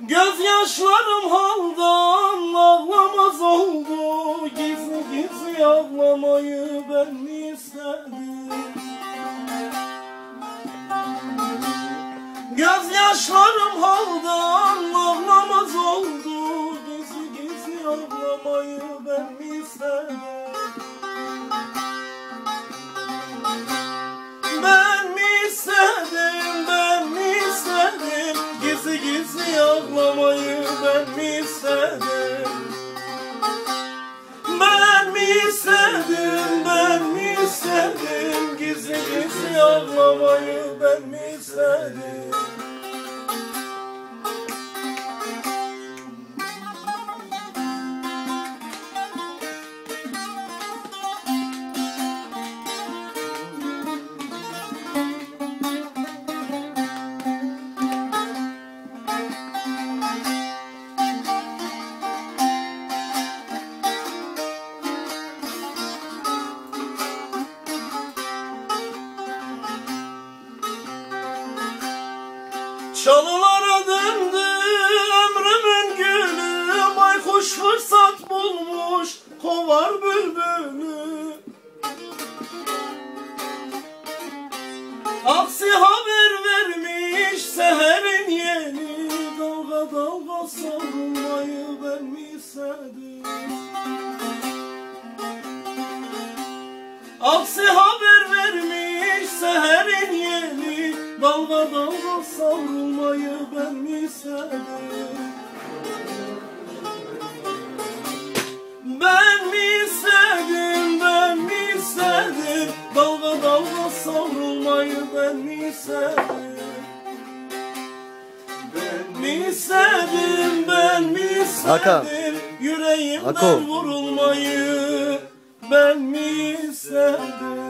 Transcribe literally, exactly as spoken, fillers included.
Gözyaşlarım haldan ağlamaz oldu. Gizli gizli ağlamayı ben mi istedim? Gözyaşlarım haldan ağlamaz oldu. Gizli gizli ağlamayı ben mi istedim? Ben mi istedim, ben mi istedim? Gizli gizli ağlamayı ben mi istedim? Ben mi istedim, ben mi istedim? Gizli gizli ağlamayı ben mi istedim? Çalılara döndü ömrümün gülü, baykuş fırsat bulmuş kovar bülbülü. Aksi haber vermiş seherin yeni, dalga dalga savrulmayı ben mi istedim? Aksi haber vermiş seherin yeni, dalga dalga savrulmayı ben mi istedim? Ben mi istedim, ben mi istedim? Dalga dalga savrulmayı ben mi istedim? Ben mi istedim, ben mi istedim? Hakan. Yüreğimden Hakan. vurulmayı ben mi istedim?